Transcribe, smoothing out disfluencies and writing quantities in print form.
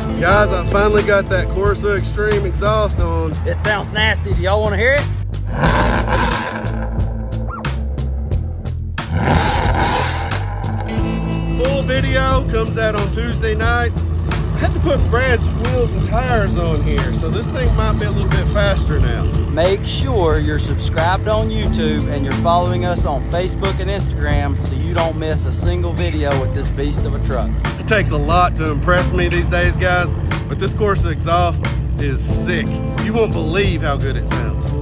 Guys, I finally got that Corsa Extreme Exhaust on. It sounds nasty. Do y'all want to hear it? Full video comes out on Tuesday night. I had to put Brad's wheels and tires on here, so this thing might be a little bit faster now. Make sure you're subscribed on YouTube and you're following us on Facebook and Instagram so you don't miss a single video with this beast of a truck. It takes a lot to impress me these days, guys, but this Corsa exhaust is sick. You won't believe how good it sounds.